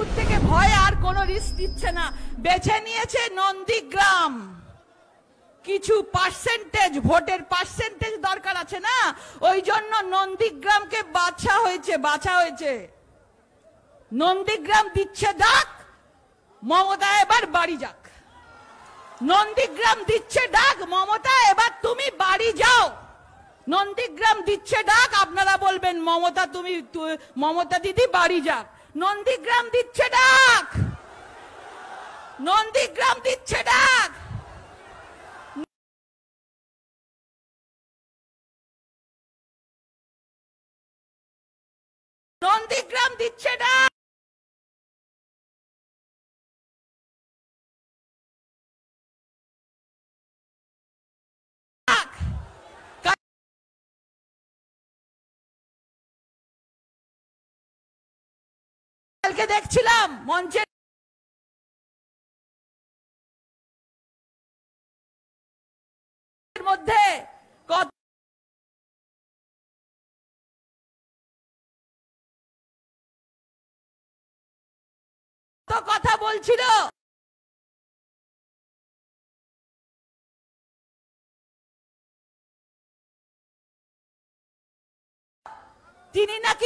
ভবানীপুর থেকে ভয় আর কোনো রিস্ক দিচ্ছে না, বেছে নিয়েছে নন্দীগ্রাম। কিছু পার্সেন্টেজ, ভোটের পার্সেন্টেজ দরকার আছে না, ওই জন্য নন্দীগ্রামকে বাছা হয়েছে। নন্দীগ্রাম দিচ্ছে ডাক, মমতা এবার বাড়ি যাক। নন্দীগ্রাম দিচ্ছে ডাক, মমতা এবার তুমি বাড়ি যাও। নন্দীগ্রাম দিচ্ছে ডাক, আপনারা বলবেন মমতা দিদি বাড়ি যাক। নন্দীগ্রাম দিচ্ছে ডাক, নন্দীগ্রাম দিচ্ছে ডাক। নন্দীগ্রাম দিচ্ছে ডাক। কালকে দেখছিলাম মঞ্চের মধ্যে কত কথা বলছিল, তিনি নাকি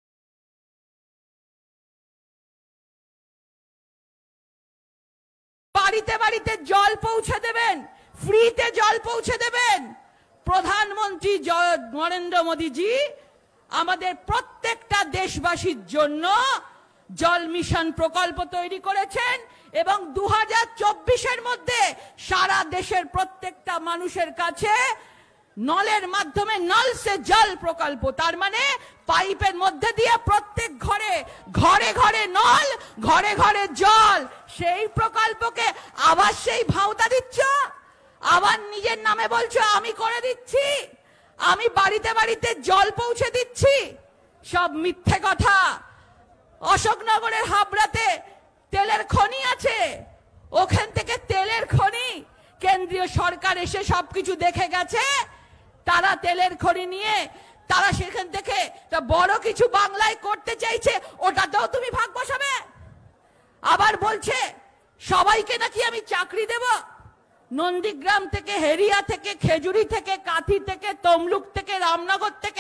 বাড়িতে বাড়িতে জল পৌঁছে দেবেন, ফ্রিতে জল পৌঁছে দেবেন। প্রধানমন্ত্রী নরেন্দ্র মোদীজি আমাদের প্রত্যেকটা দেশবাসীর জন্য জল মিশন প্রকল্প তৈরি করেছেন এবং 2024-এর মধ্যে সারা দেশের প্রত্যেকটা মানুষের কাছে নলের মাধ্যমে নল সে জল প্রকল্প, তার মানে পাইপের মধ্যে দিয়ে প্রত্যেক ঘরে ঘরে নল, ঘরে ঘরে জল। সেই প্রকল্পকে আবার সেই ভাওতা দিচ্ছ, আবার নিজের নামে বলছো আমি করে দিচ্ছি, আমি বাড়িতে বাড়িতে জল পৌঁছে দিচ্ছি। সব মিথ্যে কথা। অশোকনগরের হাবড়াতে তেলের খনি আছে, ওখান থেকে তেলের খনি কেন্দ্রীয় সরকার এসে সবকিছু দেখে গেছে। তারা তেলের খনি নিয়ে তারা সেখান থেকে বড় কিছু বাংলায় করতে চাইছে, ওটাতেও তুমি ভাগ বসাবে। আবার বলছে সবাইকে নাকি আমি চাকরি দেব। নন্দীগ্রাম থেকে, হেরিয়া থেকে, খেজুরি থেকে, কাঁথি থেকে, তমলুক থেকে, রামনগর থেকে,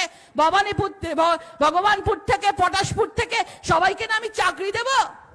ভগবানপুর থেকে, পটাশপুর থেকে সবাইকে না আমি চাকরি দেব।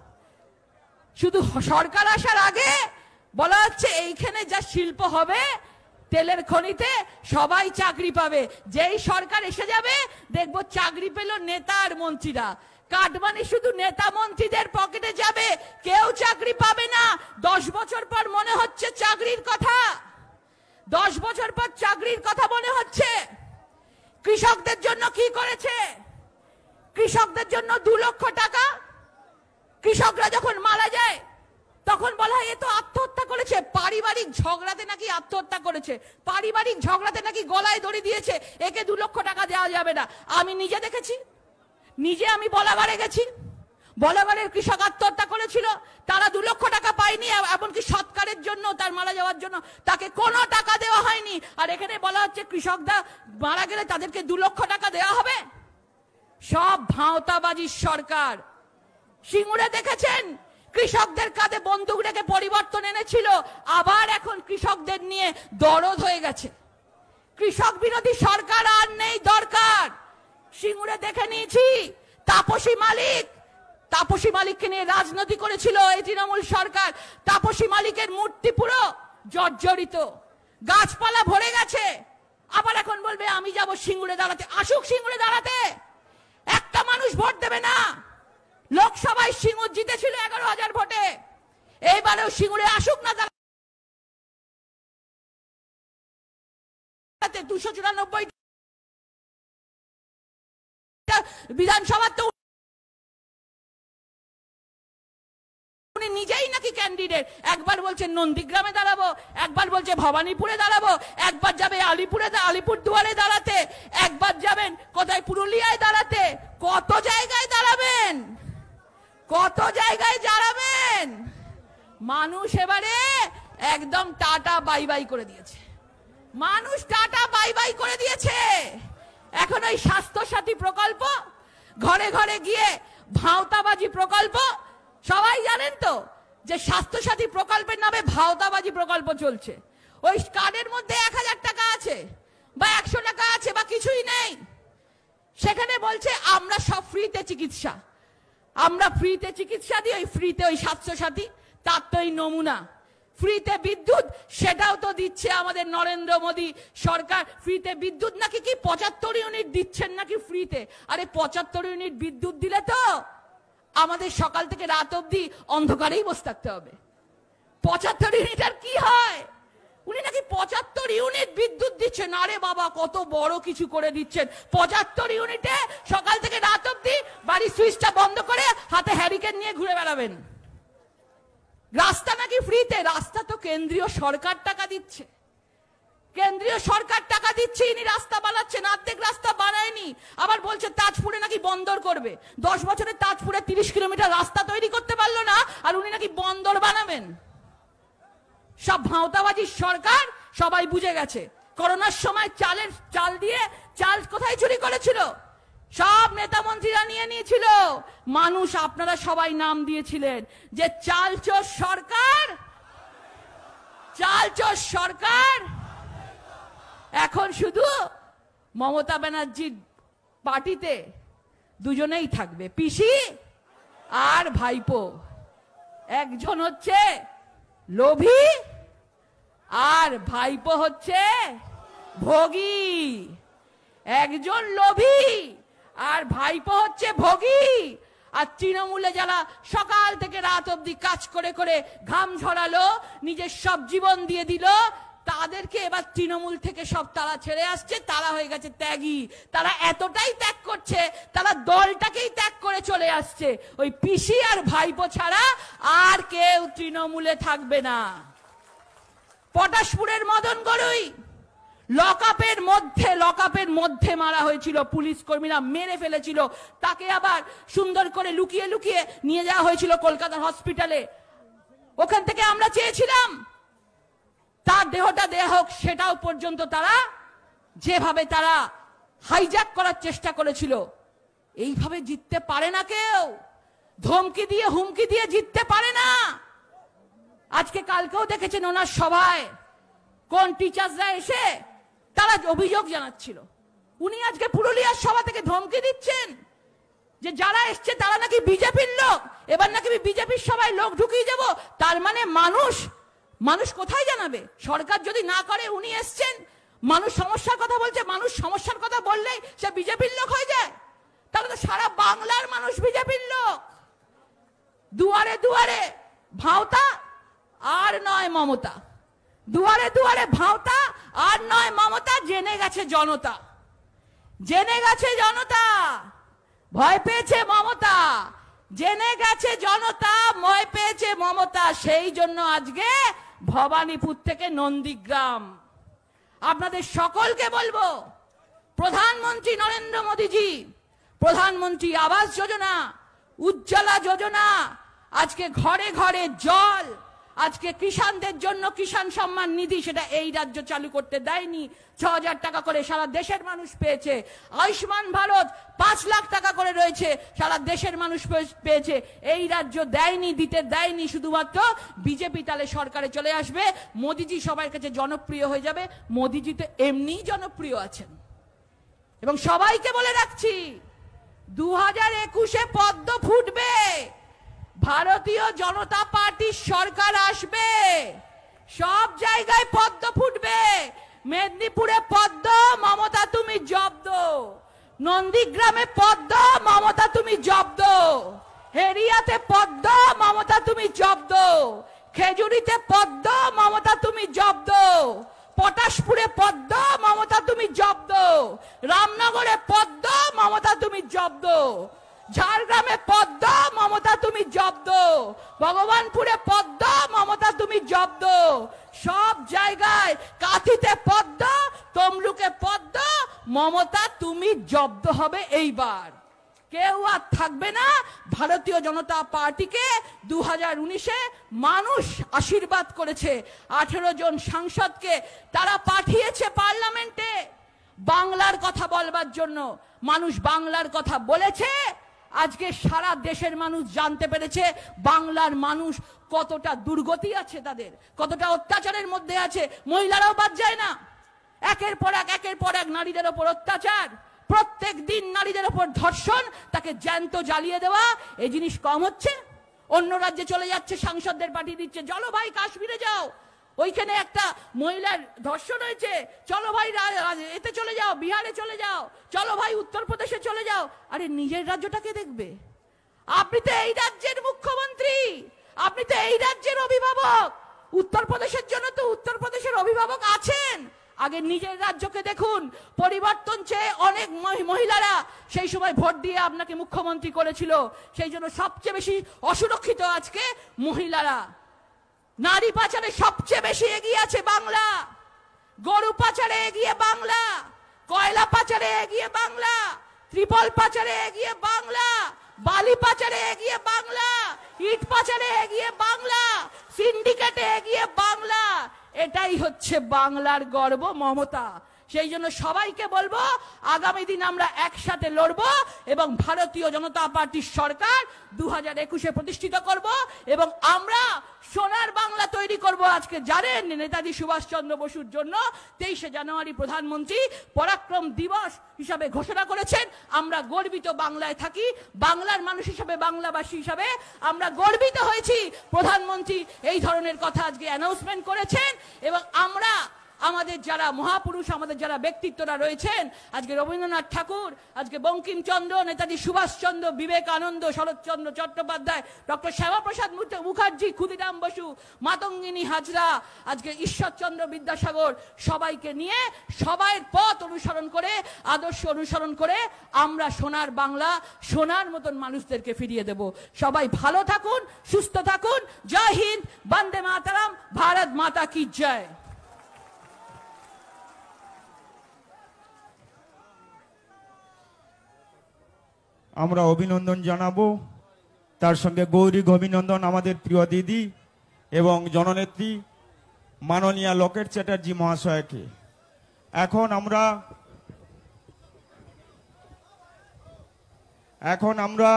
শুধু সরকার আসার আগে বলা হচ্ছে এইখানে যা শিল্প হবে তেলের খনিতে সবাই চাকরি পাবে। যেই সরকার এসে যাবে দেখবো চাকরি পেল নেতা আর মন্ত্রীরা। কাটমানি শুধু নেতা মন্ত্রীদের পকেটে যাবে, কেউ চাকরি পাবে না। 10 বছর পর মনে হচ্ছে চাকরির কথা, 10 বছর পর চাকরির কথা মনে হচ্ছে। কৃষকদের জন্য কি করেছে? কৃষকদের জন্য 2 লক্ষ টাকা। কৃষকরা যখন মারা যায় তখন বলা হয় এ তো আত্মহত্যা করেছে, পারিবারিক ঝগড়াতে নাকি আত্মহত্যা করেছে, পারিবারিক ঝগড়াতে নাকি গলায় দড়ি দিয়েছে, একে 2 লক্ষ টাকা দেওয়া যাবে না। আমি নিজে দেখেছি, নিজে আমি বলাগড়ে গেছি, বলাগড়ের কৃষক আত্মহত্যা করেছিল, তারা 2 লক্ষ টাকা পায়নি, এমনকি সৎকারের জন্য, তার মারা যাওয়ার জন্য তাকে কোনো টাকা দেওয়া হয়নি। আর এখানে বলা হচ্ছে কৃষকরা মারা গেলে তাদেরকে 2 লক্ষ টাকা দেওয়া হবে। সব ভাওতাবাজির সরকার। সিঙ্গুরে দেখেছেন কৃষকদের কাঁধে বন্দুক রেখে পরিবর্তন এনেছিল, আবার এখন কৃষকদের নিয়ে দরদ হয়ে গেছে। কৃষক বিরোধী সরকার আর নেই দরকার। সিঙ্গুরে দেখে নিয়েছি তাপসী মালিককে নিয়ে রাজনীতি করেছিল এই তৃণমূল সরকার। তাপসী মালিকের মূর্তি পুরো জর্জরিত, গাছপালা ভরে গেছে। আবার এখন বলবে আমি যাব সিঙ্গুরে দাঁড়াতে। আসুক সিঙ্গুরে দাঁড়াতে, একটা মানুষ ভোট দেবে না। লোকসভায় সিঙ্গুর জিতেছিল 11,000 ভোটে, এইবারেও সিঙ্গুরে আসুক না দাঁড়াতে। 294 বিধানসভা তো উনি নিজেই নাকি ক্যান্ডিডেট। একবার বলছেন নন্দীগ্রামে দাঁড়াবো, একবার বলছে ভবানীপুরে দাঁড়াবো, একবার যাবে আলিপুরদুয়ারে দাঁড়াতে, একবার যাবেন কোথায় পুরুলিয়ায় দাঁড়াতে। কত জায়গায় দাঁড়াবেন, কত জায়গায় দাঁড়াবেন? মানুষ এবারে একদম টাটা বাই বাই করে দিয়েছে, মানুষ টাটা বাই বাই করে দিয়েছে। এখন ওই স্বাস্থ্য সাথী প্রকল্প, ঘরে ঘরে গিয়ে ভাওতাবাজি প্রকল্প, সবাই জানেন তো যে স্বাস্থ্যসাথী প্রকল্পের নামে ভাওতাবাজি প্রকল্প চলছে। ওই কার্ডের মধ্যে 1000 টাকা আছে বা 100 টাকা আছে বা কিছুই নেই, সেখানে বলছে আমরা সব ফ্রিতে চিকিৎসা, আমরা ফ্রিতে চিকিৎসা দিই, ওই ফ্রিতে ওই স্বাস্থ্যসাথী, তার তো এই নমুনা। ফ্রিতে বিদ্যুৎ, সেটাও তো দিচ্ছে আমাদের নরেন্দ্র মোদী সরকার। ফ্রিতে বিদ্যুৎ নাকি কি 75 ইউনিট দিচ্ছেন নাকি ফ্রিতে। আরে 75 ইউনিট বিদ্যুৎ দিলে তো আমাদের সকাল থেকে রাত অবধি অন্ধকারেই বসে থাকতে হবে। 75 ইউনিট আর কি হয়? উনি নাকি 75 ইউনিট বিদ্যুৎ দিচ্ছেন। আরে বাবা, কত বড় কিছু করে দিচ্ছেন। 75 ইউনিটে সকাল থেকে রাত অবধি বাড়ির সুইচটা বন্ধ করে হাতে হ্যারিকেন নিয়ে ঘুরে বেড়াবেন। রাস্তা নাকি ফ্রিতে। রাস্তা তো কেন্দ্রীয় সরকার টাকা দিচ্ছে, কেন্দ্রীয় সরকার টাকা দিচ্ছে, ইনি রাস্তা বানাচ্ছেন। অর্ধেক রাস্তা বানায়নি, আবার বলছে তাজপুরে নাকি বন্দর করবে। 10 বছরে তাজপুরে 30 কিলোমিটার রাস্তা তৈরি করতে পারলো না, আর উনি নাকি বন্দর বানাবেন। সব ভাওতাবাজির সরকার, সবাই বুঝে গেছে। করোনার সময় চাল দিয়ে চাল কোথায় চুরি করেছিল? সব নেতা মন্ত্রীরা নিয়ে নিয়েছিল। মানুষ, আপনারা সবাই নাম দিয়েছিলেন যে চালচোর সরকার, চালচোর সরকার। এখন শুধু মমতা ব্যানার্জির পার্টিতে দুজনেই থাকবে, পিসি আর ভাইপো। একজন হচ্ছে লোভী আর ভাইপো হচ্ছে ভোগী। একজন লোভী আর ভাইপো হচ্ছে ভোগী। আর তৃণমূলে যারা সকাল থেকে রাত অবধি কাজ করে করে ঘাম ঝরালো, নিজের সব জীবন দিয়ে দিল, তাদেরকে এবার তৃণমূল থেকে সব তারা ছেড়ে আসছে। তারা হয়ে গেছে ত্যাগী। তারা এতটাই ত্যাগ করছে, তারা দলটাকেই ত্যাগ করে চলে আসছে। ওই পিসি আর ভাইপো ছাড়া আর কেউ তৃণমূলে থাকবে না। পটাশপুরের মদন গড়ুই লকআপের মধ্যে মারা হয়েছিল। পুলিশ কর্মীরা মেরে ফেলেছিল, তাকে আবার সুন্দর করে লুকিয়ে লুকিয়ে নিয়ে যাওয়া হয়েছিল কলকাতার হসপিটালে। ওখান থেকে আমরা চেয়েছিলাম তার দেহটা দেয়া হোক, সেটাও পর্যন্ত তারা যেভাবে তারা হাইজ্যাক করার চেষ্টা করেছিল। এইভাবে জিততে পারে না কেউ, ধমকি দিয়ে হুমকি দিয়ে জিততে পারে না। আজকে কালকেও দেখেছেন ওনার সভায় কোন টিচার্সরা এসে তারা অভিযোগ জানাচ্ছিল। উনি আজকে পুরুলিয়ার সভা থেকে ধমকি দিচ্ছেন যে যারা এসছে তারা নাকি বিজেপির লোক, এবার নাকি বিজেপির সবাই লোক ঢুকিয়ে যাব। তার মানে মানুষ কোথায় জানাবে? সরকার যদি না করে, উনি এসছেন, মানুষ সমস্যার কথা বলছে, মানুষ সমস্যার কথা বললেই সে বিজেপির লোক হয়ে যায়। তাহলে তো সারা বাংলার মানুষ বিজেপির লোক। দুয়ারে দুয়ারে ভাওতা আর নয় মমতা, দুয়ারে দুয়ারে ভাওতা আর নয় মমতা। জেনে গেছে জনতা, জেনে গেছে জনতা, ভয় পেয়েছে মমতা, জেনে গেছে জনতা, ভয় পেয়েছে মমতা। সেই জন্য আজকে ভবানীপুর থেকে নন্দীগ্রাম আপনাদের সকলকে বলবো, প্রধানমন্ত্রী নরেন্দ্র মোদীজি, প্রধানমন্ত্রী আবাস যোজনা, উজ্জ্বলা যোজনা, আজকে ঘরে ঘরে জল, আজকে কিষানদের জন্য কিষান সম্মান নিধি, সেটা এই রাজ্য চালু করতে দেয়নি। 6000 টাকা করে সারা দেশের মানুষ পেয়েছে। আয়ুষ্মান ভারত 5 লাখ টাকা করে রয়েছে, সারা দেশের মানুষ পেয়েছে। এই রাজ্য দেয়নি, দিতে দেয়নি। শুধুমাত্র বিজেপি তাহলে সরকারে চলে আসবে, মোদিজি সবার কাছে জনপ্রিয় হয়ে যাবে। মোদিজি তো এমনিই জনপ্রিয় আছেন। এবং সবাইকে বলে রাখছি, 2021-এ পদ্ম ফুটবে, ভারতীয় জনতা পার্টির সরকার আসবে, সব জায়গায় পদ্ম ফুটবে। মেদিনীপুরে পদ্ম, মমতা তুমি জব্দ। নন্দীগ্রামে পদ্ম, মমতা তুমি জব্দ। হেরিয়াতে পদ্ম, মমতা তুমি জব্দ। খেজুরিতে পদ্ম, মমতা তুমি জব্দ। পটাশপুরে পদ্ম, মমতা তুমি জব্দ। রামনগরে পদ্ম, মমতা তুমি জব্দ। ঝাড়গ্রামে পদ্ম, মমতা তুমি জব্দ। ভগবানপুরে পদ্ম, মমতা তুমি জব্দ। সব জায়গায় কাঁথিতে পদ্ম, তমলুকে পদ্ম, মমতা তুমি জব্দ হবে এইবার। কেউ আর থাকবে না। ভারতীয় জনতা পার্টিকে 2019-এ মানুষ আশীর্বাদ করেছে। 18 জন সাংসদকে তারা পাঠিয়েছে পার্লামেন্টে বাংলার কথা বলবার জন্য। মানুষ বাংলার কথা বলেছে, আজকে সারা দেশের মানুষ জানতে পেরেছে বাংলার মানুষ কতটা দুর্গতি আছে, তাদের কতটা অত্যাচারের মধ্যে আছে। মহিলারাও বাদ যায় না, একের পর এক নারীদের ওপর অত্যাচার, প্রত্যেক দিন নারীদের ওপর ধর্ষণ, তাকে জ্যান্ত জ্বালিয়ে দেওয়া। এই জিনিস কম হচ্ছে? অন্য রাজ্যে চলে যাচ্ছে, সাংসদদের পাঠিয়ে দিচ্ছে, চলো ভাই কাশ্মীরে যাও, ওইখানে একটা মহিলার ধর্ষণ হয়েছে, চলো ভাই এতে চলে যাও, বিহারে চলে যাও, চলো ভাই উত্তরপ্রদেশে চলে যাও। আরে নিজের রাজ্যটাকে দেখবে? আপনি তো এই রাজ্যের মুখ্যমন্ত্রী, আপনি তো এই রাজ্যের অভিভাবক। উত্তরপ্রদেশের জন্য তো উত্তরপ্রদেশের অভিভাবক আছেন, আগে নিজের রাজ্যকে দেখুন। পরিবর্তন চেয়ে অনেক মহিলারা সেই সময় ভোট দিয়ে আপনাকে মুখ্যমন্ত্রী করেছিল, সেই জন্য সবচেয়ে বেশি অসুরক্ষিত আজকে মহিলারা। নারী পাচারে সবচেয়ে বেশি এগিয়ে আছে বাংলা, গরু পাচারে এগিয়ে বাংলা, কয়লা পাচারে এগিয়ে বাংলা, ত্রিপল পাচারে এগিয়ে বাংলা, বালি পাচারে এগিয়ে বাংলা, ইট পাচারে এগিয়ে বাংলা, সিন্ডিকেটে এগিয়ে বাংলা। এটাই হচ্ছে বাংলার গর্ব, মমতা। সেই জন্য সবাইকে বলবো আগামী দিন আমরা একসাথে লড়বো এবং ভারতীয় জনতা পার্টির সরকার 2021-এ প্রতিষ্ঠিত করব এবং আমরা সোনার বাংলা তৈরি করব। আজকে জানেন নেতাজি সুভাষচন্দ্র বসুর জন্য 23শে জানুয়ারি প্রধানমন্ত্রী পরাক্রম দিবস হিসাবে ঘোষণা করেছেন। আমরা গর্বিত বাংলায় থাকি, বাংলার মানুষ হিসাবে, বাংলাবাসী হিসাবে আমরা গর্বিত হয়েছি। প্রধানমন্ত্রী এই ধরনের কথা আজকে অ্যানাউন্সমেন্ট করেছেন এবং আমরা আমাদের যারা মহাপুরুষ, আমাদের যারা ব্যক্তিত্বরা রয়েছেন, আজকে রবীন্দ্রনাথ ঠাকুর, আজকে বঙ্কিমচন্দ্র, নেতাজি সুভাষচন্দ্র, বিবেকানন্দ, শরৎচন্দ্র চট্টোপাধ্যায়, ডক্টর শ্যামাপ্রসাদ মুখার্জি, ক্ষুদিরাম বসু, মাতঙ্গিনী হাজরা, আজকে ঈশ্বরচন্দ্র বিদ্যাসাগর, সবাইকে নিয়ে সবাইয়ের পথ অনুসরণ করে, আদর্শ অনুসরণ করে আমরা সোনার বাংলা, সোনার মতন মানুষদেরকে ফিরিয়ে দেব। সবাই ভালো থাকুন, সুস্থ থাকুন। জয় হিন্দ, বন্দে মাতরম, ভারত মাতা কি জয়। আমরা অভিনন্দন জানাবো, তার সঙ্গে গৌরী অভিনন্দন আমাদের প্রিয় দিদি এবং জননেত্রী মাননীয়া লকেট চ্যাটার্জি মহাশয়কে। এখন আমরা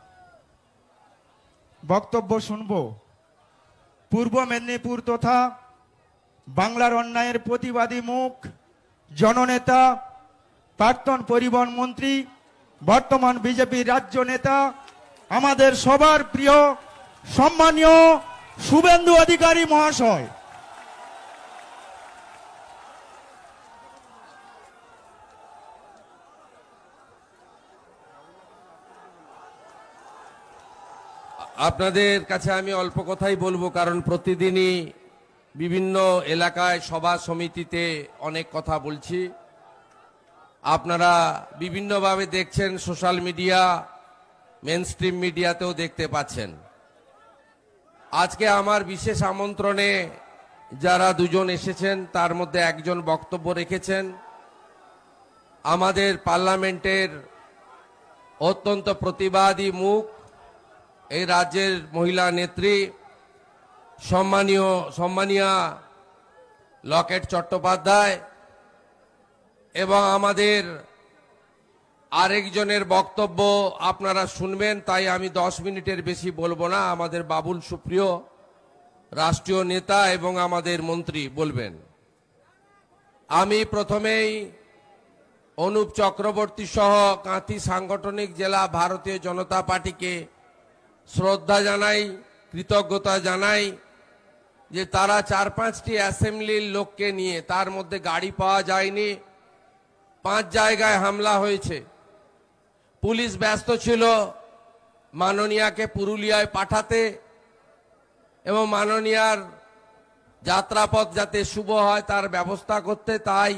বক্তব্য শুনব পূর্ব মেদিনীপুর তথা বাংলার অন্যায়ের প্রতিবাদী মুখ, জননেতা, প্রাক্তন পরিবহন মন্ত্রী, বর্তমান বিজেপির রাজ্য নেতা, আমাদের সবার প্রিয় সম্মানীয় শুভেন্দু অধিকারী মহাশয়। আপনাদের কাছে আমি অল্প কথাই বলবো, কারণ প্রতিদিনই বিভিন্ন এলাকায় সভা সমিতিতে অনেক কথা বলছি। আপনারা বিভিন্নভাবে দেখছেন, সোশ্যাল মিডিয়া, মেনস্ট্রিম মিডিয়াতেও দেখতে পাচ্ছেন। আজকে আমার বিশেষ আমন্ত্রণে যারা দুজন এসেছেন তার মধ্যে একজন বক্তব্য রেখেছেন। আমাদের পার্লামেন্টের অত্যন্ত প্রতিবাদী মুখ, এই রাজ্যের মহিলা নেত্রী সম্মানীয়া লকেট চট্টোপাধ্যায়, এবং আমাদের আরেকজনের বক্তব্য আপনারা শুনবেন, তাই আমি 10 মিনিটের বেশি বলবো না। আমাদের বাবুল সুপ্রিয় রাষ্ট্রীয় নেতা এবং আমাদের মন্ত্রী বলবেন। আমি প্রথমেই অনুপ চক্রবর্তী সহ কাঁথি সাংগঠনিক জেলা ভারতীয় জনতা পার্টিকে শ্রদ্ধা জানাই, কৃতজ্ঞতা জানাই যে তারা 4-5টি অ্যাসেম্বলির লোককে নিয়ে, তার মধ্যে গাড়ি পাওয়া যায়নি, 5 জায়গায় হামলা হয়েছে। পুলিশ ব্যস্ত ছিল মাননীয়াকে পুরুলিয়ায় পাঠাতে এবং মাননীয়ার যাত্রাপথ যাতে শুভ হয় তার ব্যবস্থা করতে। তাই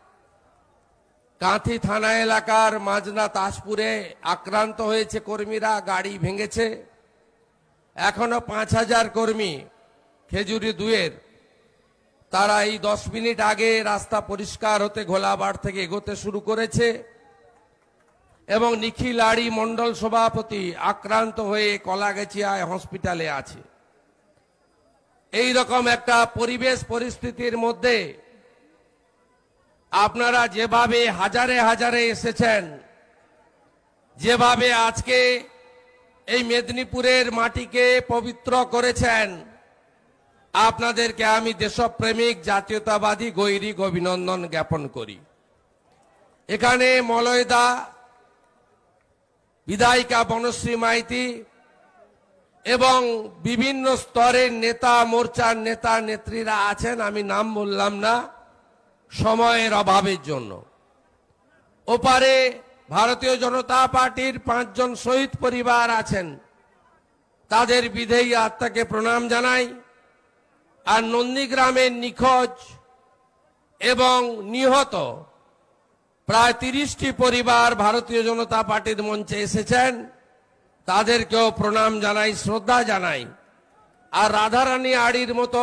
কাঁথি থানা এলাকার মাজনা তাজপুরে আক্রান্ত হয়েছে কর্মীরা, গাড়ি ভেঙেছে। এখনো 5000 কর্মী খেজুরি 2-এর, তারা এই 10 মিনিট আগে রাস্তা পরিষ্কার হতে ঘোলাবাড় থেকে এগোতে শুরু করেছে এবং নিখিল আড়ি মন্ডল সভাপতি আক্রান্ত হয়ে কলাগেছিয়ায় হসপিটালে আছে। এই রকম একটা পরিবেশ পরিস্থিতির মধ্যে আপনারা যেভাবে হাজারে হাজারে এসেছেন, যেভাবে আজকে এই মেদিনীপুরের মাটিকে পবিত্র করেছেন, আপনাদেরকে আমি দেশপ্রেমিক জাতীয়তাবাদী গৈরিক অভিনন্দন জ্ঞাপন করি। এখানে মলয়দা, বিধায়িকা বনশ্রী মাইতি এবং বিভিন্ন স্তরের নেতা, মোর্চার নেতা নেত্রীরা আছেন, আমি নাম বললাম না সময়ের অভাবের জন্য। ওপারে ভারতীয় জনতা পার্টির 5 জন শহীদ পরিবার আছেন, তাদের বিধেয়ী আত্মাকে প্রণাম জানাই। আর নন্দীগ্রামের নিখোঁজ এবং নিহত প্রায় 30টি পরিবার ভারতীয় জনতা পার্টির মঞ্চে এসেছেন, তাদেরকেও প্রণাম জানাই, শ্রদ্ধা জানাই। আর রাধারানী আড়ির মতো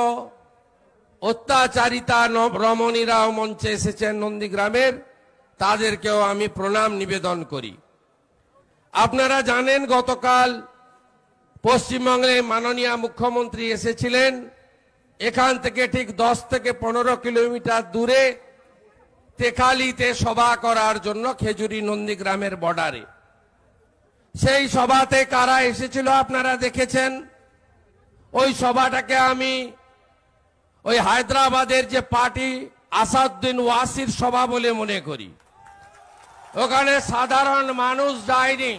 অত্যাচারিতা রমণীরাও মঞ্চে এসেছেন নন্দীগ্রামের, তাদেরকেও আমি প্রণাম নিবেদন করি। আপনারা জানেন গতকাল পশ্চিমবঙ্গে মাননীয় মুখ্যমন্ত্রী এসেছিলেন। এখান থেকে ঠিক 10 থেকে 15 কিলোমিটার দূরে তেখালিতে সভা করার জন্য, খেজুরি নন্দীগ্রামের বর্ডারে। সেই সভাতে কারা এসেছিল আপনারা দেখেছেন। ওই সভাটাকে আমি ওই হায়দ্রাবাদের যে পার্টি আসাদুদ্দিন ওয়াসির সভা বলে মনে করি। ওখানে সাধারণ মানুষ যায়নি,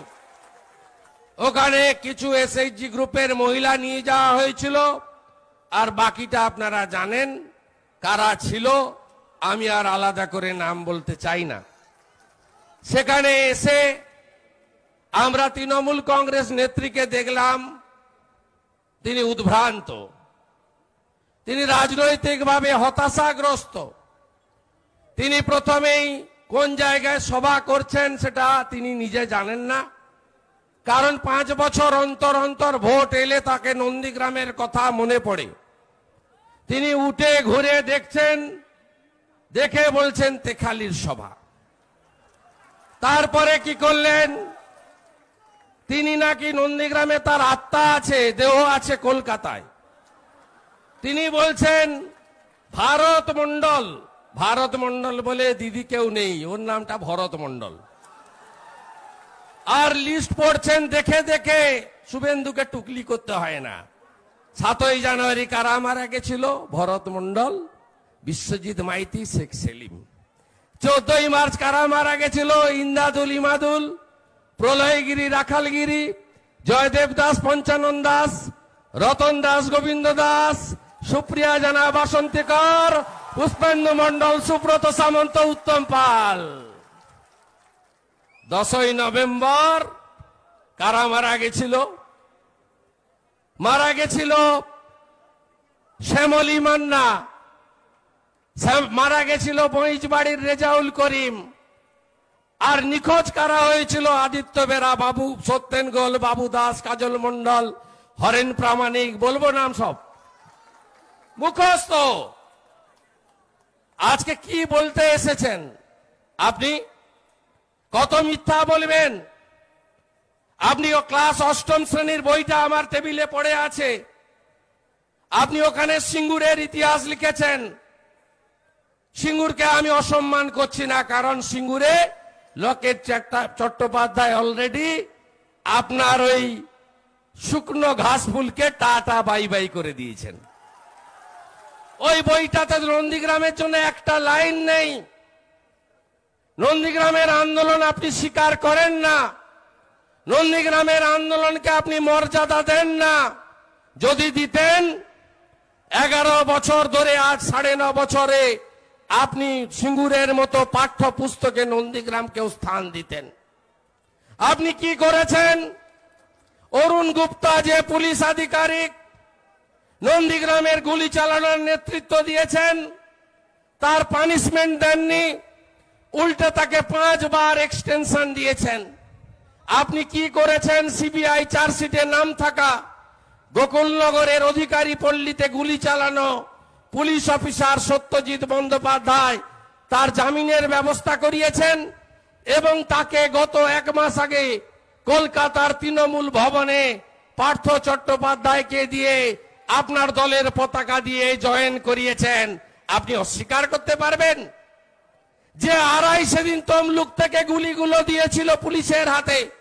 ওখানে কিছু এসএইচজি গ্রুপের মহিলা নিয়ে যাওয়া হয়েছিল। আর বাকিটা আপনারা জানেন কারা ছিল, আমি আর আলাদা করে নাম বলতে চাই না। সেখানে এসে আমরা তৃণমূল কংগ্রেস নেত্রীকে দেখলাম তিনি উদ্ভ্রান্ত, তিনি রাজনৈতিকভাবে হতাশাগ্রস্ত। তিনি প্রথমেই কোন জায়গায় সভা করছেন সেটা তিনি নিজে জানেন না, কারণ 5 বছর অন্তর অন্তর ভোট এলে তাকে নন্দীগ্রামের কথা মনে পড়ে। তিনি উঠে ঘুরে দেখছেন, দেখে বলছেন তেখালির সভা। তারপরে কি করলেন, তিনি নাকি নন্দীগ্রামে তার আত্মা আছে, দেহ আছে কলকাতায়। তিনি বলছেন ভারত মণ্ডল, ভারত মণ্ডল বলে দিদি কেউ নেই, ওর নামটা ভরত মণ্ডল। আর লিস্ট পড়ছেন দেখে দেখে, শুভেন্দুকে টুকলি করতে হয় না। 7ই জানুয়ারি কারা মারা গেছিল, ভরত মণ্ডল, বিশ্বজিৎ মাইতি, শেখ সেলিম। 14ই মার্চ কারা মারা গেছিল, ইন্দাদুল ইমাদুল, প্রলয়গিরি রাখালগিরি, জয়দেব দাস, পঞ্চানন দাস, রতন দাস, গোবিন্দ দাস, সুপ্রিয়া জানা, বাসন্তী কর, পুষ্পেন্দু মণ্ডল, সুব্রত সামন্ত, উত্তম পাল। 10ই নভেম্বর কারা মারা গেছিল, মারা গেছিল শ্যামলী মান্না, মারা গেছিল বইজবাড়ির রেজাউল করিম। আর নিখোঁজ কারা হয়েছিল, আদিত্য বেরা, বাবু সত্যেন গোল, বাবু দাস, কাজল মণ্ডল, হরেন প্রামাণিক, বলবো নাম সব মুখস্থ। আজকে কি বলতে এসেছেন আপনি? কত মিথ্যা বলবেন আপনি? ও ক্লাস 8ম শ্রেণীর বইটা আমার টেবিলে পড়ে আছে। আপনি ওখানে সিঙ্গুরের ইতিহাস লিখেছেন। সিঙ্গুরকে আমি অসম্মান করছি না, কারণ সিঙ্গুরে লকেট চট্টোপাধ্যায় অলরেডি আপনার ওই শুকনো ঘাস ফুলকে টাটা বাই বাই করে দিয়েছেন। ওই বইটাতে নন্দীগ্রামের জন্য একটা লাইন নেই। নন্দীগ্রামের আন্দোলন আপনি স্বীকার করেন না, নন্দীগ্রামের আন্দোলনকে আপনি মর্যাদা দেন না। যদি দিতেন 11 বছর ধরে, আজ 9.5 বছরে আপনি সিঙ্গুরের মতো পাঠ্য পুস্তকে নন্দীগ্রামকেও স্থান দিতেন। আপনি কি করেছেন? অরুণ গুপ্তা যে পুলিশ আধিকারিক নন্দীগ্রামের গুলি চালানোর নেতৃত্ব দিয়েছেন, তার পানিশমেন্ট দেননি, উল্টে তাকে 5 বার এক্সটেনশন দিয়েছেন। আপনি কি করেছেন? সিবিআই চার্জশিটে নাম থাকা গোকুলনগরের অধিকারী পল্লীতে গুলি চালানো পুলিশ অফিসার সত্যজিৎ বন্দ্যোপাধ্যায়, তার জামিনের ব্যবস্থা করিয়েছেন এবং তাকে গত 1 মাস আগে কলকাতার তৃণমূল ভবনে পার্থ চট্টোপাধ্যায়কে দিয়ে আপনার দলের পতাকা দিয়ে জয়েন করিয়েছেন। আপনি অস্বীকার করতে পারবেন যে আড়াই সেদিন তমলুক থেকে গুলিগুলো দিয়েছিল পুলিশের হাতে,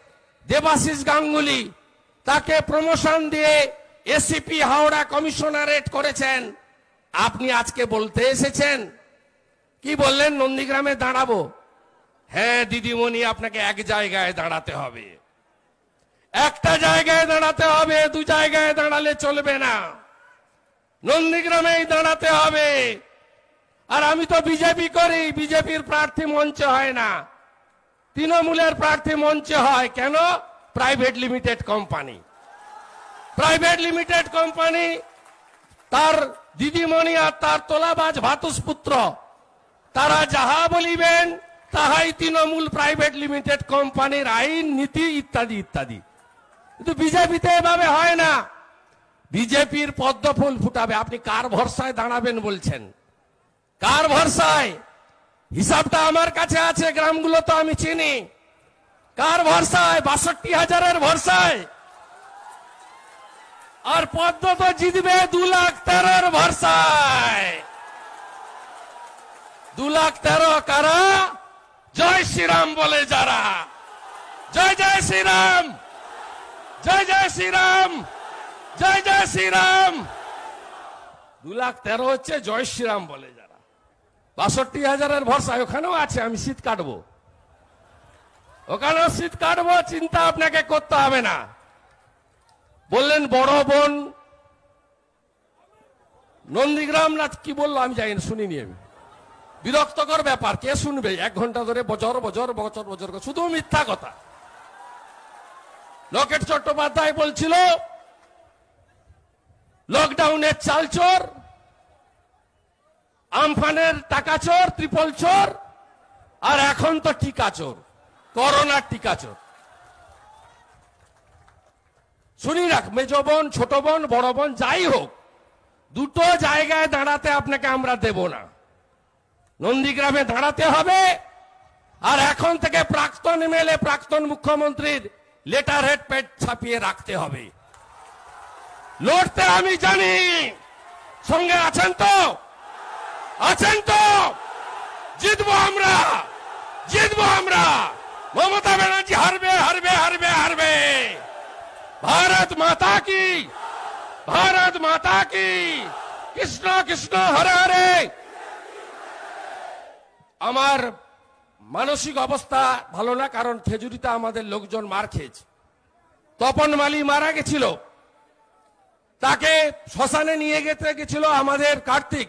দেবাশিস গাঙ্গুলি, তাকে প্রমোশন দিয়ে এসিপি হাওড়া কমিশনারেট করেছেন। আপনি আজকে বলতে এসেছেন, কি বললেন, নন্দীগ্রামে দাঁড়াবো। হ্যাঁ দিদিমণি, আপনাকে এক জায়গায় দাঁড়াতে হবে, একটা জায়গায় দাঁড়াতে হবে, দু জায়গায় দাঁড়ালে চলবে না, নন্দীগ্রামেই দাঁড়াতে হবে। আর আমি তো বিজেপি করি, বিজেপির প্রার্থী মঞ্চে হয় না, তৃণমূলের প্রার্থী মঞ্চে হয়। কেন? Private limited company, private limited company, তার দিদিমণি আর তার তোলাবাজ ভাতুষপুত্র, তারা যাহা বলিবেন তাহাই তৃণমূল প্রাইভেট লিমিটেড কোম্পানির আইন, নীতি ইত্যাদি ইত্যাদি। কিন্তু বিজেপিতে এভাবে হয় না, বিজেপির পদ্ম ফুল ফুটাবে। আপনি কার ভরসায় দাঁড়াবেন বলছেন? কার ভরসায়? হিসাবটা আমার কাছে আছে, গ্রামগুলো তো আমি চিনি। কার ভরসায়? 62,000-এর ভরসায়। আর পদ্ম তো জিতবে 2,13,000-এর ভরসায়। 2,13,000 কারা? জয় শ্রীরাম বলে যারা। জয় জয় শ্রীরাম, জয় জয় শ্রীরাম, জয় জয় শ্রীরাম। 2,13,000 হচ্ছে জয় শ্রীরাম বলে যারা। 62,000-এর ভরসায় ওখানেও আছে, আমি শীত কাটবো, ওখানেও শীত কাটবো, চিন্তা আপনাকে করতে হবে না। বললেন বড় বোন নন্দীগ্রাম না কি বললো আমি জানি না, শুনিনি আমি। বিরক্তকর ব্যাপার, কে শুনবে? 1 ঘন্টা ধরে বজর বজর বজর বজর, শুধু মিথ্যা কথা। লকেট চট্টোপাধ্যায় বলছিল লকডাউনের চাল চোর, আমফানের টাকা চোর, ত্রিপল চোর, আর এখন তো টিকা চোর, করোনার টিকা চোর। শুনি রাখ, মেজ বোন, ছোট বোন, বড় বোন, যাই হোক, দুটো জায়গায় দাঁড়াতে আপনাকে আমরা দেব না। নন্দীগ্রামে দাঁড়াতে হবে, আর এখন থেকে প্রাক্তন এমএলএ, প্রাক্তন মুখ্যমন্ত্রীর লেটার হেড প্যাড ছাপিয়ে রাখতে হবে। লড়তে আমি জানি, সঙ্গে আছেন তো? আছেন তো? জিতবো আমরা, জিতবো আমরা। মমতা ব্যানার্জি হারবে, হারবে, হারবে, হারবে। भारत माता की, भारत माता की। কৃষ্ণ কৃষ্ণ হরে হরে। আমার মানসিক অবস্থা ভালো না, কারণ খেজুরিতে আমাদের লোকজন মার খেয়েছে। তপন মালি মারা গেছিল, তাকে শ্মশানে নিয়ে যেতে গেছিল আমাদের কার্তিক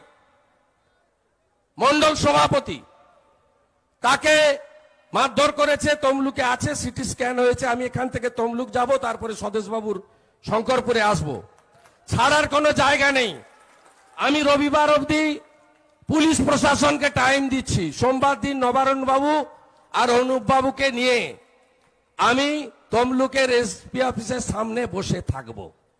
মন্ডল সভাপতি, তাকে মারধর করেছে। তমলুকে আছে, সিটি স্ক্যান হয়েছে। আমি এখান থেকে তমলুক যাব, তারপরে স্বদেশবাবুর শঙ্করপুরে আসব। ছাড়ার কোনো জায়গা নেই। আমি রবিবার অবধি পুলিশ প্রশাসনকে টাইম দিচ্ছি। সোমবার দিন নবারুণ বাবু আর অনুপ বাবুকে নিয়ে আমি তমলুকের এসপি অফিসের সামনে বসে থাকব।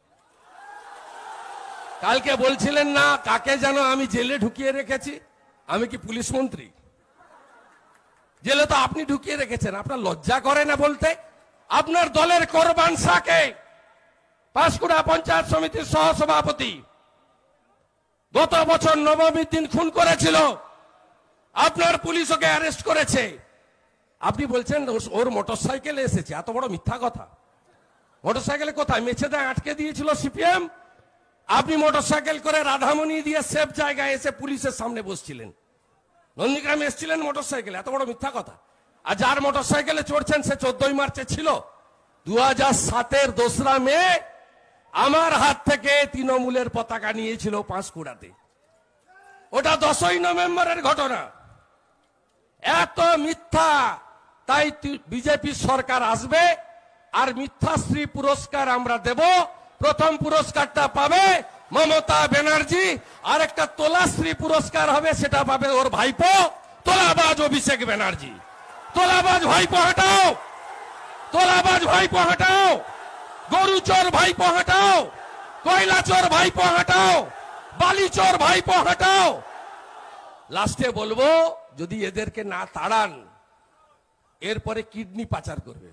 কালকে বলছিলেন না কাকে যেন আমি জেলে ঢুকিয়ে রেখেছি। আমি কি পুলিশ মন্ত্রী? জেলে তো আপনি ঢুকিয়ে রেখেছেন। আপনার লজ্জা করে না বলতে? আপনার দলের কোরবান শাহকে, পাঁশকুড়া পঞ্চায়েত সমিতির সহসভাপতি, গত বছর নবমীর দিন খুন করেছিল। আপনার পুলিশ ওকে অ্যারেস্ট করেছে। আপনি বলছেন ওর মোটরসাইকেলে এসেছে। এত বড় মিথ্যা কথা। মোটরসাইকেলে কোথায়? মেছেদায় আটকে দিয়েছিল সিপিএম। আপনি মোটরসাইকেল করে রাধামণি দিয়ে সেফ জায়গায় এসে পুলিশের সামনে বসছিলেন। নন্দীগ্রামে এসেছিলেন মোটরসাইকেলে। এত বড় মিথ্যা কথা। আর যার মোটরসাইকেলে চড়ছেন সে 14ই মার্চে ছিল। 2007-এর 2রা মে আমার হাত থেকে তৃণমূলের পতাকা নিয়েছিল পাঁশকুড়াতে। ওটা 10ই নভেম্বরের ঘটনা। এত মিথ্যা। তাই বিজেপি সরকার আসবে, আর মিথ্যাশ্রী পুরস্কার আমরা দেব। প্রথম পুরস্কারটা পাবে মমতা ব্যানার্জি, আর একটা তোলাশ্রী পুরস্কার হবে, সেটা পাবে ওর ভাইপো তোলাবাজ অভিষেক ব্যানার্জি। তোলাবাজ ভাইপো হটাও, তোলাবাজ ভাইপো হটাও, গরু চোর ভাইপো হটাও, কয়লা চোর ভাইপো হটাও, বালি চোর ভাইপো হটাও। লাস্টে বলবো, যদি এদেরকে না তাড়ান এরপরে কিডনি পাচার করবে।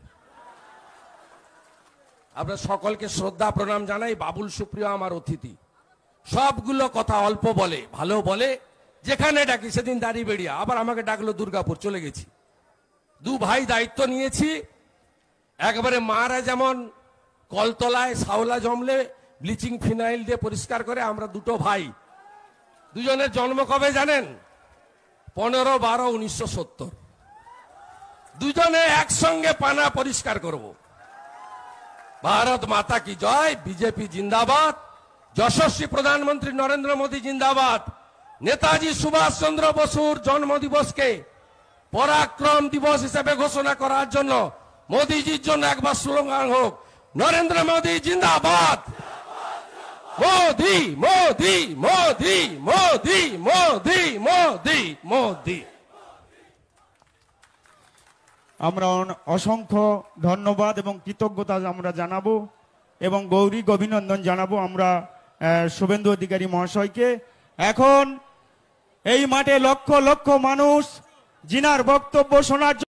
আমরা সকলকে শ্রদ্ধা প্রণাম জানাই। বাবুল সুপ্রিয় আমার অতিথি। সবগুলো কথা অল্প বলে, ভালো বলে। যেখানে ডাকি, সেদিন দাঁড়িবেড়িয়া, আবার আমাকে ডাকলো দুর্গাপুর, চলে গেছি। 2 ভাই দায়িত্ব নিয়েছি। একবারে মারা যেমন কলতলায় শাওলা জমলে ব্লিচিং ফিনাইল দিয়ে পরিষ্কার করে, আমরা দুটো ভাই, দুজনের জন্ম কবে জানেন? 15/12/1970। দুজনে একসঙ্গে পানা পরিষ্কার করব। ভারত মাতা কি জয়, বিজেপি জিন্দাবাদ, যশস্বী প্রধানমন্ত্রী নরেন্দ্র মোদী জিন্দাবাদ। নেতাজি সুভাষ চন্দ্র বসুর জন্মদিবসকে পরাক্রম দিবস হিসেবে ঘোষণা করার জন্য মোদীজির জন্য একবার স্লোগান হোক, নরেন্দ্র মোদী জিন্দাবাদ, মোদী মোদী মোদী মোদী মোদী মোদী মোদী। আমরা অসংখ্য ধন্যবাদ এবং কৃতজ্ঞতা আমরা জানাবো এবং গৌরীক অভিনন্দন জানাবো আমরা শুভেন্দু অধিকারী মহাশয়কে। এখন এই মাঠে লক্ষ লক্ষ মানুষ জিনার বক্তব্য শোনার